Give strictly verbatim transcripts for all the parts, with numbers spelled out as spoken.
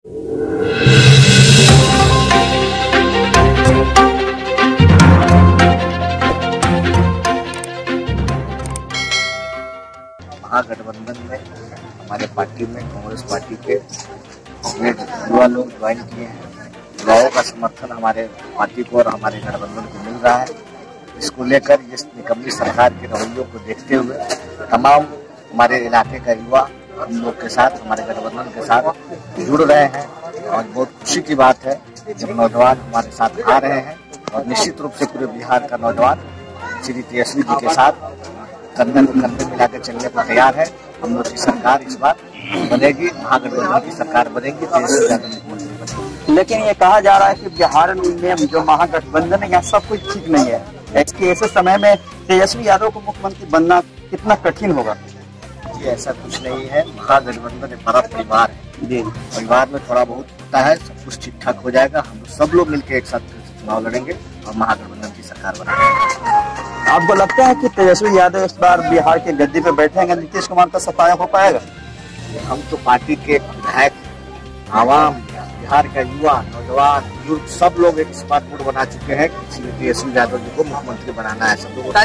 महागठबंधन में हमारे पार्टी में कांग्रेस पार्टी के युवा लोग ज्वाइन किए हैं। युवाओं का समर्थन हमारे पार्टी को और हमारे गठबंधन को मिल रहा है। इसको लेकर इस निकम्मी सरकार के रवैयों को देखते हुए तमाम हमारे इलाके का युवा हम लोग के साथ, हमारे गठबंधन के साथ जुड़ रहे हैं और बहुत खुशी की बात है जब नौजवान हमारे साथ आ रहे हैं। और निश्चित रूप से पूरे बिहार का नौजवान श्री तेजस्वी जी के साथ कंधे को कंधे मिलाकर चलने को तैयार है। हम लोग की सरकार इस बार बनेगी, महागठबंधन की सरकार बनेगी, तेजस्वी यादव मुख्यमंत्री बनेगी। लेकिन ये कहा जा रहा है कि बिहार में जो महागठबंधन है यहाँ सब कुछ ठीक नहीं है। इसके ऐसे समय में तेजस्वी यादव को मुख्यमंत्री बनना कितना कठिन होगा? जी ऐसा कुछ नहीं है। महागठबंधन एक बड़ा परिवार है जी। परिवार में थोड़ा बहुत होता है, सब कुछ ठीक ठाक हो जाएगा। हम सब लोग मिलकर एक साथ चुनाव लड़ेंगे और महागठबंधन की सरकार बनाएंगे। आपको लगता है कि तेजस्वी यादव इस बार बिहार के गद्दी पे बैठेंगे, नीतीश कुमार का सफाया हो पाएगा? हम तो पार्टी के विधायक, आवाम, बिहार का युवा, नौजवान, बुजुर्ग सब लोग एक स्मार्ट बोर्ड बना चुके हैं कि तेजस्वी यादव जी को मुख्यमंत्री बनाना है। सब लोग जिस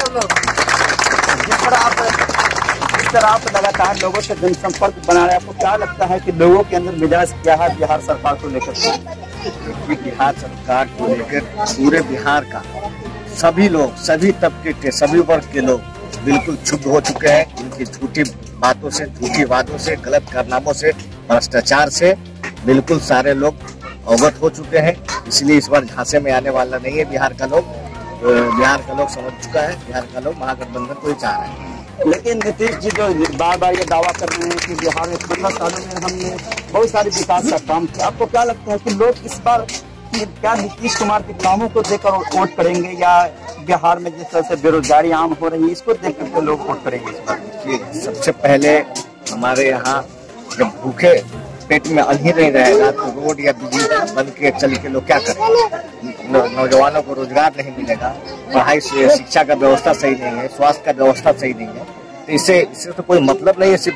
तरह आप जिस तरह आप लगातार लोगों से जनसंपर्क बना रहे हैं, आपको क्या लगता है कि लोगों के अंदर मिजाज क्या है बिहार सरकार को लेकर? बिहार सरकार को लेकर पूरे बिहार का सभी लोग, सभी तबके के, सभी वर्ग के लोग बिल्कुल क्षुब्ध हो चुके हैं। इनकी झूठी बातों से, झूठी वादों से, गलत कारनामों से, भ्रष्टाचार से बिल्कुल सारे लोग अवगत हो चुके हैं। इसलिए इस बार झांसे में आने वाला नहीं है बिहार का लोग। बिहार का लोग समझ चुका है, बिहार का लोग महागठबंधन को ही चाह रहे हैं। लेकिन नीतीश जी जो बार बार ये दावा कर रहे हैं कि बिहार में पंद्रह सालों में हमने बहुत सारे विकास का काम किया, आपको क्या लगता है कि लोग इस बार कि क्या नीतीश कुमार के कामों को देखकर वोट करेंगे या बिहार में जिस तरह से बेरोजगारी आम हो रही है इसको देख करके लोग वोट करेंगे? इस बार सबसे पहले हमारे यहाँ जब भूखे पेट में अन्न ही नहीं रहेगा तो रोड या बिजली बंद के चल के लोग क्या करेंगे? नौजवानों को रोजगार नहीं मिलेगा, पढ़ाई से शिक्षा का व्यवस्था सही नहीं है, स्वास्थ्य का व्यवस्था सही नहीं है, तो इससे इससे तो कोई मतलब नहीं है। सिर्फ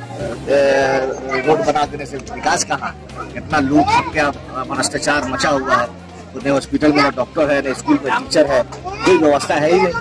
रोड बना देने से विकास कहाँ? इतना लूट हत्या भ्रष्टाचार मचा हुआ है। उन्हें हॉस्पिटल में डॉक्टर है, न स्कूल में टीचर है, कोई व्यवस्था है ही नहीं।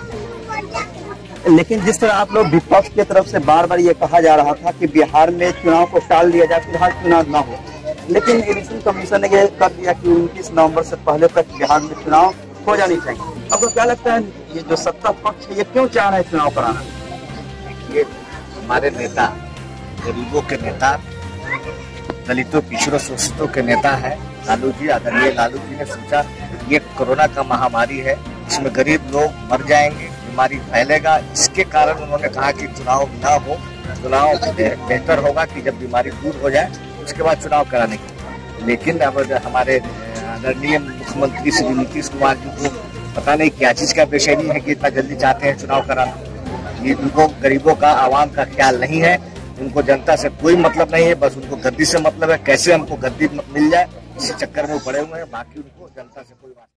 लेकिन जिस तरह आप लोग विपक्ष की तरफ से बार बार ये कहा जा रहा था कि बिहार में चुनाव को टाल दिया जाए, फिलहाल चुनाव न हो, लेकिन इलेक्शन कमीशन ने ये कर दिया कि उनतीस नवंबर से पहले तक बिहार में चुनाव हो जानी चाहिए। आपको क्या लगता है ये जो सत्ता पक्ष है ये क्यों चाह रहे हैं चुनाव कराना? ये हमारे नेता, गरीबों के नेता, दलितों, पिछड़ों, शोषितों के नेता है लालू जी। आदरणीय लालू जी ने सोचा ये कोरोना का महामारी है, इसमें गरीब लोग मर जाएंगे, बीमारी फैलेगा। इसके कारण उन्होंने कहा कि चुनाव ना हो, चुनाव बेहतर होगा कि जब बीमारी दूर हो जाए उसके बाद चुनाव कराने की। लेकिन अब हमारे आदरणीय मुख्यमंत्री श्री नीतीश कुमार जी को पता नहीं क्या चीज का बेचैनी है कि इतना जल्दी चाहते हैं चुनाव कराना। ये उनको गरीबों का, आवाम का ख्याल नहीं है। उनको जनता से कोई मतलब नहीं है, बस उनको गद्दी से मतलब है। कैसे हमको गद्दी मिल जाए इसी चक्कर में वो पड़े हुए हैं, बाकी उनको जनता से कोई बात